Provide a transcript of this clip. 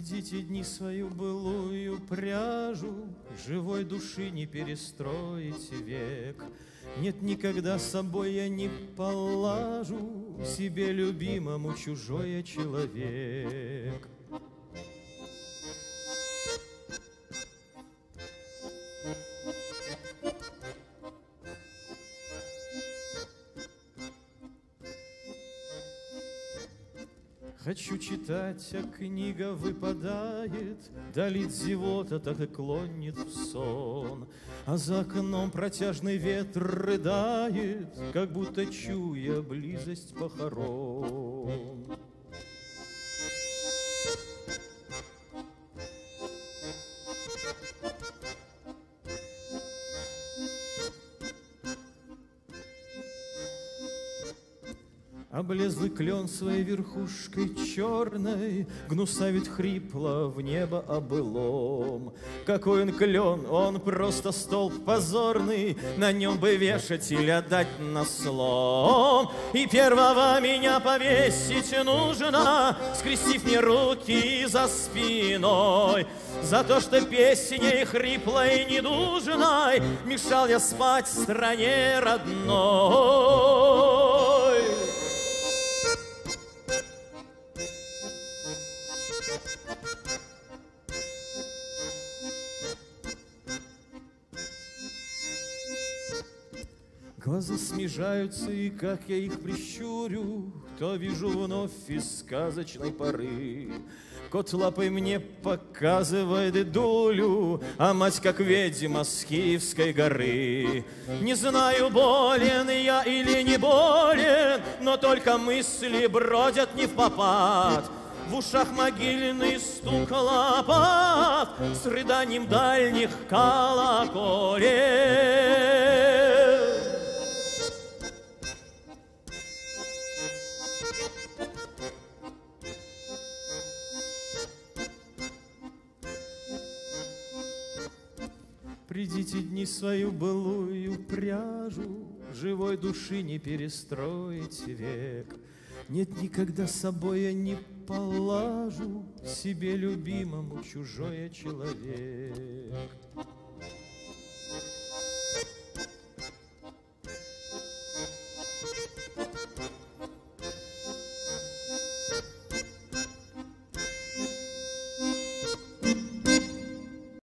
Придите дни свою былую пряжу, живой души не перестроите век. Нет, никогда с собой я не полажу, себе любимому чужой я человек. Хочу читать, а книга выпадает, долит зевота, так и клонит в сон. А за окном протяжный ветер рыдает, как будто чуя близость похорон. Облезлый клен своей верхушкой черной гнусавит хрипло в небо о былом. Какой он клен, он просто столб позорный, на нем бы вешать или отдать на слом. И первого меня повесить нужно, скрестив мне руки за спиной, за то, что песней хриплой и недужной мешал я спать в стране родной. Глаза смежаются, и как я их прищурю, то вижу вновь из сказочной поры. Кот лапой мне показывает дулю, а мать как ведьма с Киевской горы. Не знаю, болен я или не болен, но только мысли бродят не впопад. В ушах могильный стук лопат с рыданием дальних колоколен. Придите дни свою былую пряжу, живой души не перестроите век. Нет, никогда с собой я не полажу, себе любимому чужой я человек.